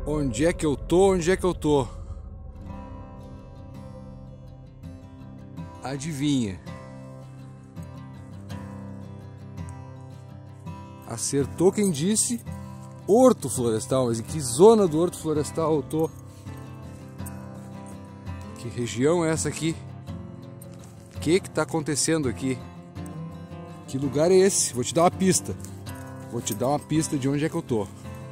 Onde é que eu tô? Onde é que eu tô? Adivinha? Acertou quem disse Horto Florestal. Mas em que zona do Horto Florestal eu tô? Que região é essa aqui? O que tá acontecendo aqui? Que lugar é esse? Vou te dar uma pista. Vou te dar uma pista de onde é que eu tô.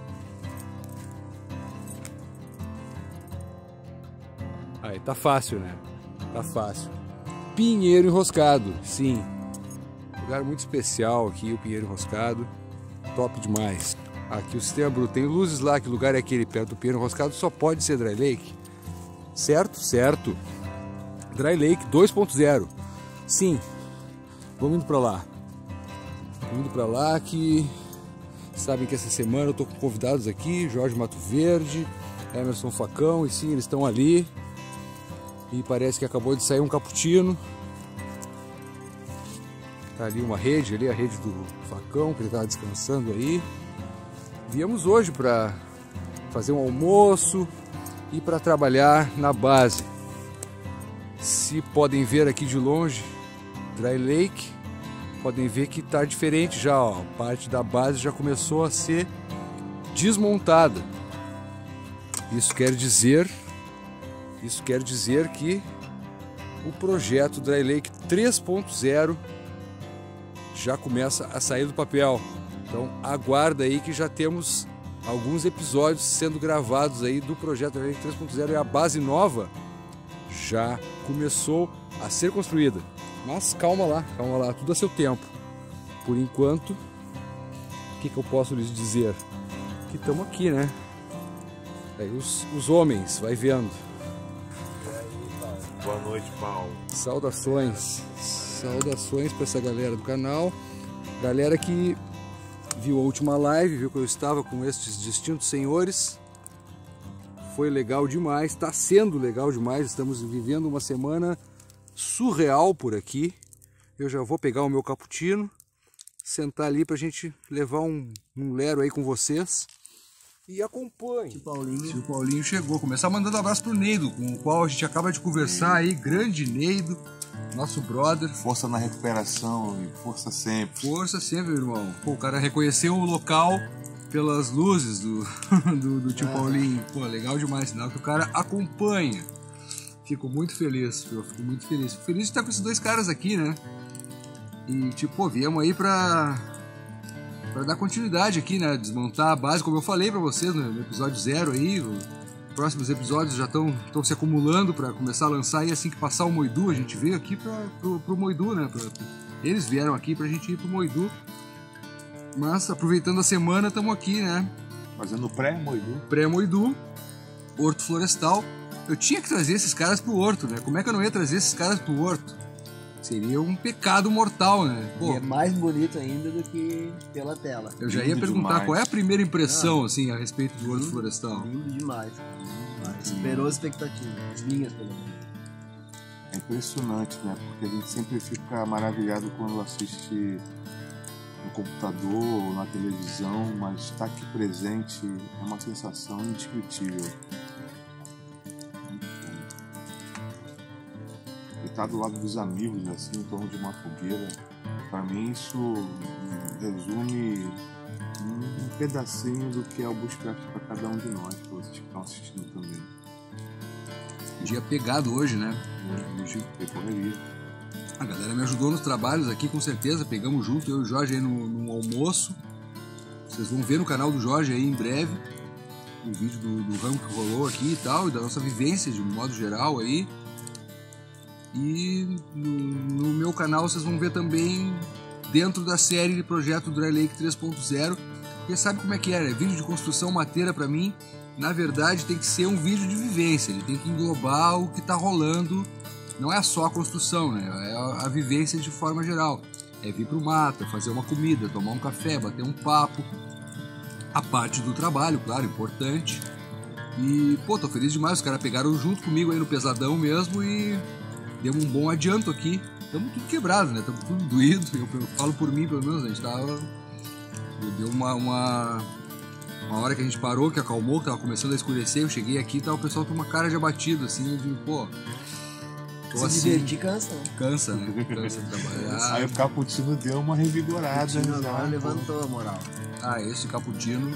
Aí tá fácil, né? Tá fácil. Pinheiro Enroscado, sim. Lugar muito especial aqui, o Pinheiro Enroscado. Top demais. Aqui o sistema bruto. Tem luzes lá, que lugar é aquele perto do Pinheiro Enroscado? Só pode ser Dry Lake. Certo? Certo. Dry Lake 2.0. Sim. Vamos indo pra lá. Vamos indo pra lá que... Sabem que essa semana eu tô com convidados aqui. Jorge Mato Verde, Emerson Facão. E sim, eles estão ali. E parece que acabou de sair um cappuccino. Tá ali uma rede, ali a rede do Facão, que ele tava descansando aí. Viemos hoje para fazer um almoço e para trabalhar na base. Se podem ver aqui de longe, Dry Lake, podem ver que tá diferente já, ó. A parte da base já começou a ser desmontada. Isso quer dizer que o projeto Dry Lake 3.0 já começa a sair do papel. Então aguarda aí que já temos alguns episódios sendo gravados aí do projeto Dry Lake 3.0 e a base nova já começou a ser construída. Mas calma lá, tudo a seu tempo. Por enquanto, o que eu posso lhes dizer? Que estamos aqui, né? Aí os homens, vai vendo. Boa noite, Paulo. Saudações para essa galera do canal. Galera que viu a última live, viu que eu estava com estes distintos senhores. Foi legal demais, está sendo legal demais. Estamos vivendo uma semana surreal por aqui. Eu já vou pegar o meu cappuccino, sentar ali pra gente levar um lero aí com vocês. E acompanhe. Tio Paulinho chegou. Começar mandando um abraço pro Neido, com o qual a gente acaba de conversar aí. Grande Neido, nosso brother. Força na recuperação e força sempre. Força sempre, irmão. Pô, o cara reconheceu o local pelas luzes do tio Paulinho. Pô, legal demais. Sinal que o cara acompanha. Fico muito feliz, eu fico muito feliz. Fico feliz de estar com esses dois caras aqui, né? E tipo, pô, viemos aí pra dar continuidade aqui, né? Desmontar a base, como eu falei pra vocês no episódio 0 aí. Os próximos episódios já estão se acumulando pra começar a lançar. E assim que passar o Moidu, a gente veio aqui pro Moidu, né? Eles vieram aqui pra gente ir pro Moidu. Mas aproveitando a semana, estamos aqui, né? Fazendo pré-Moidu. Pré-Moidu, Horto Florestal. Eu tinha que trazer esses caras pro Horto, né? Como é que eu não ia trazer esses caras pro Horto? Seria um pecado mortal, né? Pô, e é mais bonito ainda do que pela tela. Eu já ia perguntar qual é a primeira impressão, assim, a respeito do Horto Florestal. Lindo demais. Superou as expectativas, as minhas pelo menos. É impressionante, né? Porque a gente sempre fica maravilhado quando assiste no computador ou na televisão, mas estar aqui presente é uma sensação indescritível. Estar do lado dos amigos, assim, em torno de uma fogueira, para mim isso resume um pedacinho do que é o Bushcraft para cada um de nós, para vocês que estão assistindo também. Dia pegado hoje, né? Hoje tem correria. A galera me ajudou nos trabalhos aqui, com certeza. Pegamos junto, eu e o Jorge aí no almoço. Vocês vão ver no canal do Jorge aí em breve o vídeo do ramo que rolou aqui e tal, e da nossa vivência de um modo geral aí. E no meu canal vocês vão ver também dentro da série de projeto Dry Lake 3.0. Porque sabe como é que é, né? Vídeo de construção mateira pra mim, na verdade tem que ser um vídeo de vivência. Ele tem que englobar o que tá rolando. Não é só a construção, né? É a vivência de forma geral. É vir pro mato, fazer uma comida, tomar um café, bater um papo. A parte do trabalho, claro, importante. E, pô, tô feliz demais. Os caras pegaram junto comigo aí no pesadão mesmo e demos um bom adianto aqui. Estamos tudo quebrado, né? Estamos tudo doído. Eu falo por mim, pelo menos, a gente tava... Deu uma Uma hora que a gente parou, que acalmou, que tava começando a escurecer, eu cheguei aqui e tava o pessoal com uma cara de abatido, assim, eu digo, pô, tô Se assim. divertir cansa, né? Cansa, né? Cansa de trabalhar. Aí o Cappuccino deu uma revigorada. Cappuccino já, agora pô. levantou a moral. Ah, esse cappuccino.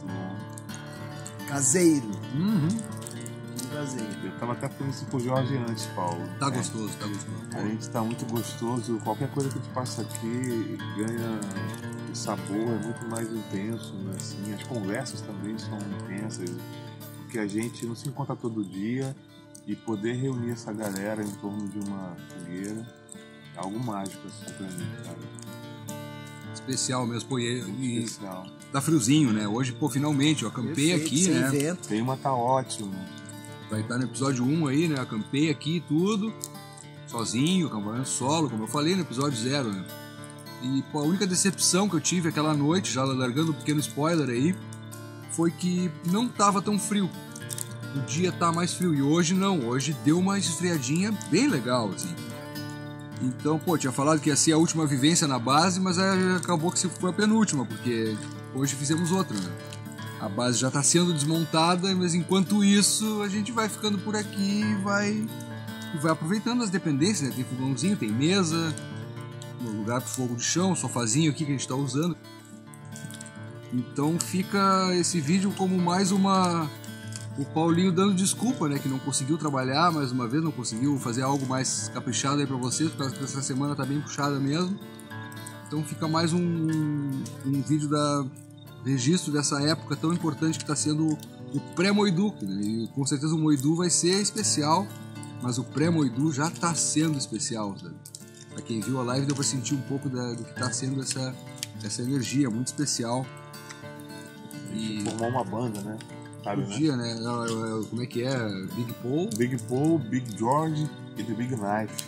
Caseiro. Uhum. Caseiro. Eu tava até falando isso pro Jorge antes, Paulo. Tá gostoso, tá gostoso. A gente tá muito gostoso. Qualquer coisa que a gente passa aqui ganha o sabor, é muito mais intenso, né? Assim, as conversas também são intensas, porque a gente não se encontra todo dia e poder reunir essa galera em torno de uma fogueira é algo mágico assim pra mim, cara. Especial mesmo, pô, e Especial. tá friozinho, né? Hoje, pô, finalmente, eu acampei Perfeito, aqui, sem né? vento. O clima tá ótimo. Vai estar no episódio 1 aí, né? Acampei aqui e tudo, sozinho, acampamento solo, como eu falei no episódio 0, né? E pô, a única decepção que eu tive aquela noite, já largando um pequeno spoiler aí, foi que não tava tão frio. O dia tá mais frio, e hoje não, hoje deu uma esfriadinha bem legal, assim. Então, pô, tinha falado que ia ser a última vivência na base, mas aí acabou que foi a penúltima, porque hoje fizemos outra, né? A base já está sendo desmontada, mas enquanto isso a gente vai ficando por aqui e vai aproveitando as dependências, né? Tem fogãozinho, tem mesa, um lugar para fogo de chão, sofazinho aqui que a gente está usando. Então fica esse vídeo como mais uma... O Paulinho dando desculpa, né? Que não conseguiu trabalhar mais uma vez, não conseguiu fazer algo mais caprichado aí para vocês, por causa que essa semana tá bem puxada mesmo. Então fica mais um vídeo registro dessa época tão importante que está sendo o pré-Moidu, né? E com certeza o Moidu vai ser especial, mas o pré-Moidu já está sendo especial, sabe? Para quem viu a live deu para sentir um pouco do que está sendo essa energia muito especial. E Formar uma banda, né? Sabe, podia, né? Como é que é? Big Paul? Big Paul, Big George e The Big Knife.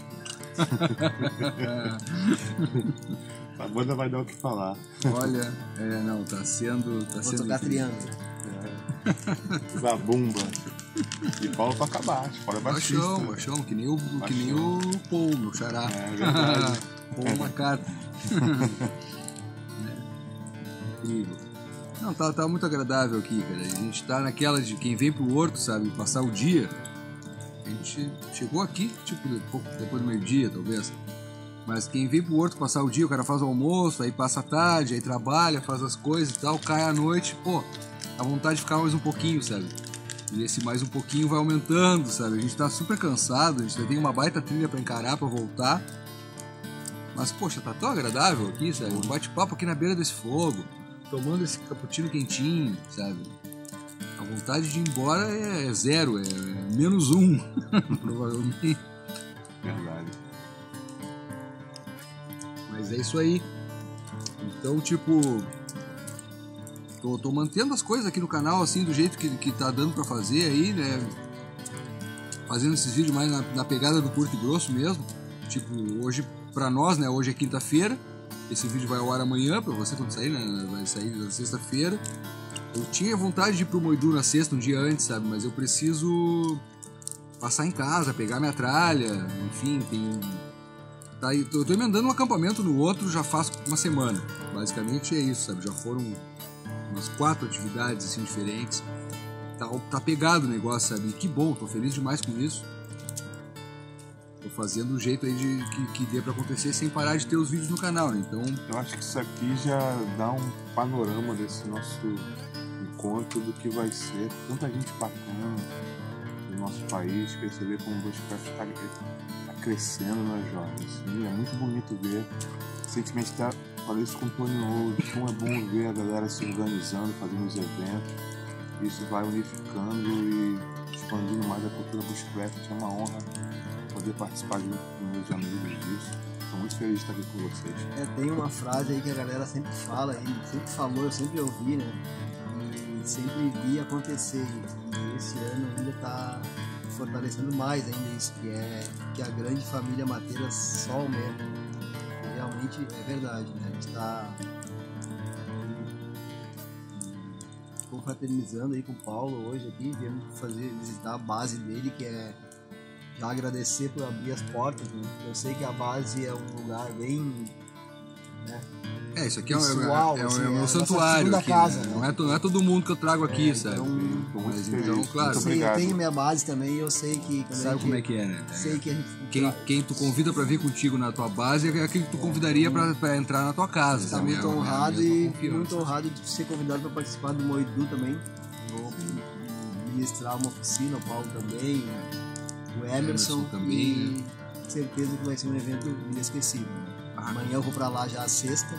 A banda vai dar o que falar. Olha, não, tá sendo... Vou tocar triângulo. Zabumba. E Paulo toca baixo, fora baixista. Baixão, que nem o Paul, meu xará. É verdade. Paul McCartney. Incrível. Não, tá muito agradável aqui, cara. A gente tá naquela de quem vem pro Horto, sabe, passar o dia. A gente chegou aqui, tipo, pouco depois do meio-dia, talvez. Mas quem vem pro Horto passar o dia, o cara faz o almoço, aí passa a tarde, aí trabalha, faz as coisas e tal, cai à noite, pô, a vontade de ficar mais um pouquinho, sabe? E esse mais um pouquinho vai aumentando, sabe? A gente tá super cansado, a gente já tem uma baita trilha pra encarar, pra voltar. Mas, poxa, tá tão agradável aqui, sabe? Um bate-papo aqui na beira desse fogo, tomando esse cappuccino quentinho, sabe? A vontade de ir embora é zero, é menos um, provavelmente. Verdade. Mas é isso aí. Então, tipo, tô mantendo as coisas aqui no canal, assim, do jeito que tá dando pra fazer aí, né? Fazendo esses vídeos mais na pegada do curto e grosso mesmo. Tipo, hoje, pra nós, né? Hoje é quinta-feira. Esse vídeo vai ao ar amanhã, pra você quando sair, né? Vai sair na sexta-feira. Eu tinha vontade de ir pro Moidu na sexta, um dia antes, sabe? Mas eu preciso passar em casa, pegar minha tralha, enfim, tem... Tá, eu tô emendando um acampamento no outro já faz uma semana. Basicamente é isso, sabe? Já foram umas 4 atividades assim diferentes. Tá pegado o negócio, sabe? E que bom, tô feliz demais com isso. Tô fazendo um jeito aí que dê pra acontecer sem parar de ter os vídeos no canal, né? Então... Eu acho que isso aqui já dá um panorama desse nosso encontro do que vai ser. Tanta gente bacana do nosso país, perceber como o Bushcraft tá crescendo, né, Jorge? Assim, é muito bonito ver. Recentemente falei isso com o Tony hoje, como é bom ver a galera se organizando, fazendo os eventos. Isso vai unificando e expandindo mais a cultura Bushcraft. É uma honra poder participar junto com meus amigos disso. Estou muito feliz de estar aqui com vocês. Tem uma frase aí que a galera sempre fala, sempre falou, eu sempre ouvi, né? E sempre vi acontecer isso. E esse ano ainda está fortalecendo mais ainda isso, que a grande família Mateira só aumenta. E realmente é verdade, né? A gente está confraternizando aí com o Paulo hoje aqui, viemos visitar a base dele, que é já agradecer por abrir as portas, né? Eu sei que a base é um lugar bem, né, Isso aqui é o pessoal, assim, meu nossa santuário segunda aqui, casa, né? né? Não é todo mundo que eu trago aqui, sabe? Então, Mas feliz. então, claro, Muito eu obrigado. tenho minha base também e eu sei que... quando a sabe gente- como é que é, né? Sei que a gente... Quem tu convida pra vir contigo na tua base é aquele que tu convidaria pra entrar na tua casa. Está sabe? muito É a honrado mesma e confiança. muito honrado de ser convidado para participar do Moedu também. Vou ministrar uma oficina, o Paulo também, o Emerson também, e certeza que vai ser um evento inesquecível. Amanhã eu vou para lá já à sexta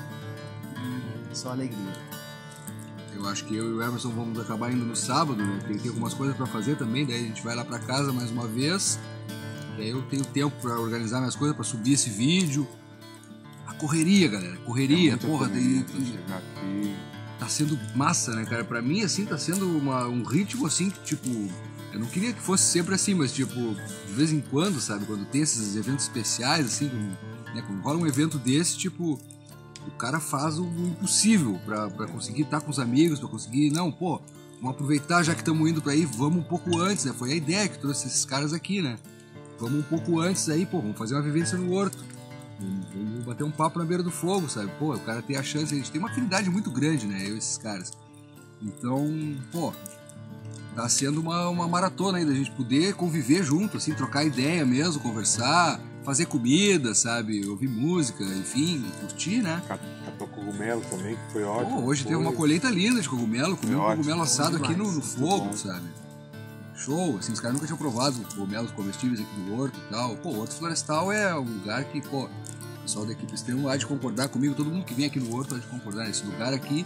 e só alegria. Eu acho que eu e o Emerson vamos acabar indo no sábado, né? Tem algumas coisas pra fazer também, daí a gente vai lá pra casa mais uma vez. E aí eu tenho tempo pra organizar minhas coisas, pra subir esse vídeo. A correria, galera, correria, Muita porra, correria pra chegar aqui. tá sendo massa, né, cara? Pra mim, assim, tá sendo um ritmo, assim, que, tipo... Eu não queria que fosse sempre assim, mas, tipo, de vez em quando, sabe? Quando tem esses eventos especiais, assim, né? Quando rola um evento desse, tipo... O cara faz o impossível pra conseguir estar com os amigos, pra conseguir... Não, pô, vamos aproveitar já que estamos indo pra aí, vamos um pouco antes, né? Foi a ideia que trouxe esses caras aqui, né? Vamos um pouco antes aí, pô, vamos fazer uma vivência no horto. Vamos bater um papo na beira do fogo, sabe? Pô, o cara tem a chance, a gente tem uma afinidade muito grande, né? Eu e esses caras. Então, pô, tá sendo uma maratona aí da gente poder conviver junto, assim, trocar ideia mesmo, conversar, fazer comida, sabe? Ouvir música, enfim, curtir, né? Catou cogumelo também, que foi ótimo. Pô, hoje teve uma colheita linda de cogumelo, comi um ótimo, cogumelo assado aqui no fogo, bom. sabe? Show, assim, os caras nunca tinham provado cogumelos comestíveis aqui no horto e tal. Pô, o Horto Florestal é um lugar que, pô, o pessoal da equipe extremo há de concordar comigo, todo mundo que vem aqui no horto há de concordar. Esse lugar aqui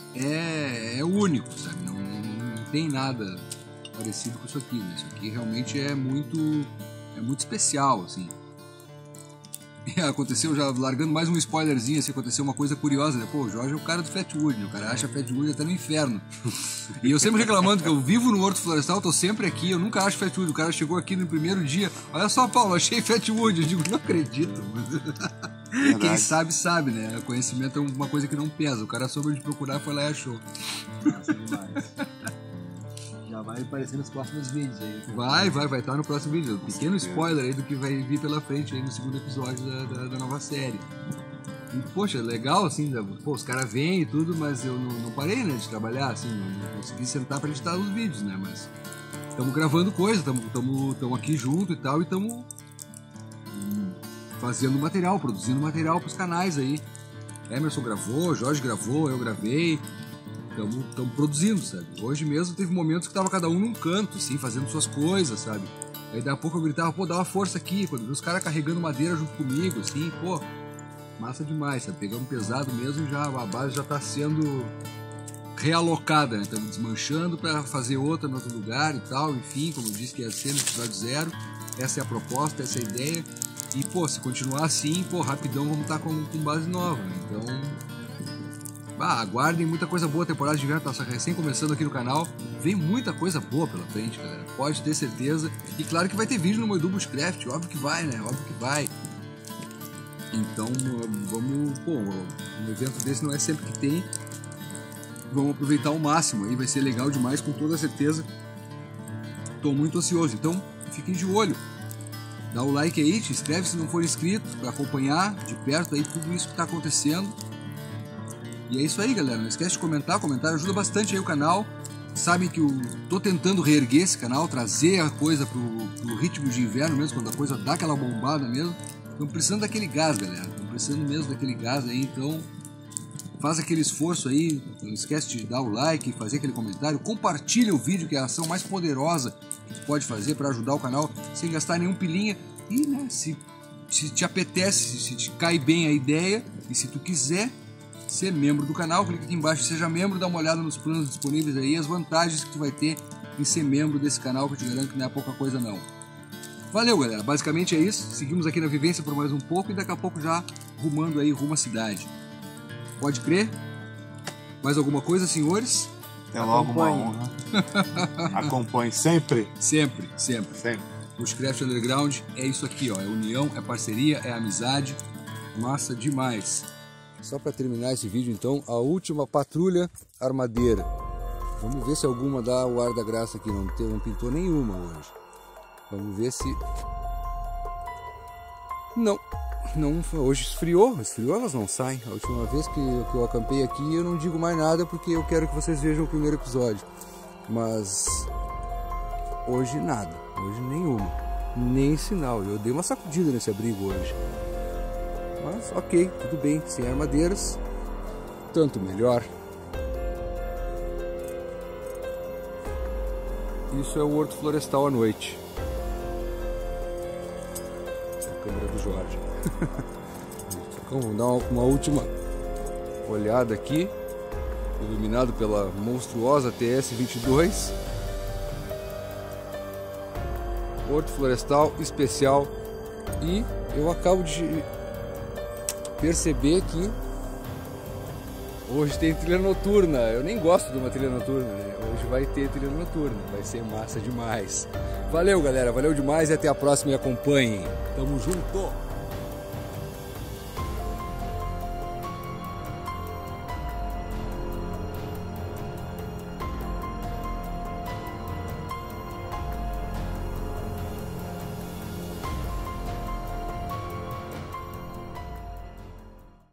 é único, sabe? Não tem nada parecido com isso aqui, né? Isso aqui realmente é muito especial, assim. Aconteceu, já largando mais um spoilerzinho, assim, aconteceu uma coisa curiosa, né? Pô, o Jorge é o cara do Fatwood, né? O cara acha Fatwood até no inferno. E eu sempre reclamando que eu vivo no Horto Florestal, tô sempre aqui, eu nunca acho Fatwood. O cara chegou aqui no primeiro dia, olha só, Paulo, achei Fatwood. Eu digo, não acredito. Quem sabe, sabe, né? O conhecimento é uma coisa que não pesa. O cara soube onde procurar, foi lá e achou. Nossa, demais. Já vai aparecer nos próximos vídeos aí. Vai estar no próximo vídeo. Pequeno spoiler aí do que vai vir pela frente aí no segundo episódio da nova série. E, poxa, legal, assim, pô, os caras vêm e tudo, mas eu não parei, né, de trabalhar, assim, não consegui sentar pra editar os vídeos, né, mas estamos gravando coisa, estamos aqui junto e tal, e estamos fazendo material, produzindo material pros canais aí. Emerson gravou, Jorge gravou, eu gravei, estamos produzindo, sabe? Hoje mesmo teve momentos que tava cada um num canto, assim, fazendo suas coisas, sabe? Aí daqui a pouco eu gritava, pô, dá uma força aqui, quando vi os caras carregando madeira junto comigo, assim, pô, massa demais, sabe? Pegamos pesado mesmo, já a base já tá sendo realocada, né? Estamos desmanchando para fazer outra em outro lugar e tal, enfim, como eu disse que ia ser no episódio 0, essa é a proposta, essa é a ideia, e, pô, se continuar assim, pô, rapidão vamos estar com base nova, né? Então, aguardem muita coisa boa, a temporada de inverno tá recém começando aqui no canal, vem muita coisa boa pela frente, galera, pode ter certeza, e claro que vai ter vídeo no Moedu Bushcraft, óbvio que vai, né, óbvio que vai. Então vamos, pô, um evento desse não é sempre que tem, vamos aproveitar ao máximo, aí vai ser legal demais, com toda certeza, tô muito ansioso, então fiquem de olho. Dá o like aí, te inscreve se não for inscrito, para acompanhar de perto aí tudo isso que está acontecendo. E é isso aí, galera. Não esquece de comentar, comentário ajuda bastante aí o canal. Sabem que eu tô tentando reerguer esse canal, trazer a coisa pro ritmo de inverno mesmo, quando a coisa dá aquela bombada mesmo. Estamos precisando daquele gás, galera. Estamos precisando mesmo daquele gás aí, então faz aquele esforço aí, não esquece de dar o like, fazer aquele comentário, compartilha o vídeo, que é a ação mais poderosa que tu pode fazer para ajudar o canal sem gastar nenhum pilinha. E, né, se te apetece, se te cai bem a ideia e se tu quiser ser membro do canal, clica aqui embaixo, seja membro, dá uma olhada nos planos disponíveis aí, as vantagens que tu vai ter em ser membro desse canal, que eu te garanto que não é pouca coisa não. Valeu, galera, basicamente é isso, seguimos aqui na vivência por mais um pouco e daqui a pouco já rumando aí rumo à cidade. Pode crer? Mais alguma coisa, senhores? Até logo, uma honra. Acompanhe sempre. Sempre. Sempre. Bushcraft Underground é isso aqui, ó, é união, é parceria, é amizade, massa demais. Só para terminar esse vídeo, então, a última patrulha armadeira. Vamos ver se alguma dá o ar da graça aqui, não pintou nenhuma hoje. Vamos ver se... Não, não, hoje esfriou, elas não saem. A última vez que eu acampei aqui eu não digo mais nada porque eu quero que vocês vejam o primeiro episódio. Mas hoje nada, hoje nenhuma, nem sinal. Eu dei uma sacudida nesse abrigo hoje. Mas ok, tudo bem, sem armadeiras, tanto melhor. Isso é o Horto Florestal à noite. A câmera do Jorge. Então, vamos dar uma última olhada aqui, iluminado pela monstruosa TS-22. Horto Florestal especial. E eu acabo de perceber que hoje tem trilha noturna. Eu nem gosto de uma trilha noturna, né? Hoje vai ter trilha noturna, vai ser massa demais. Valeu, galera, valeu demais e até a próxima e acompanhem. Tamo junto!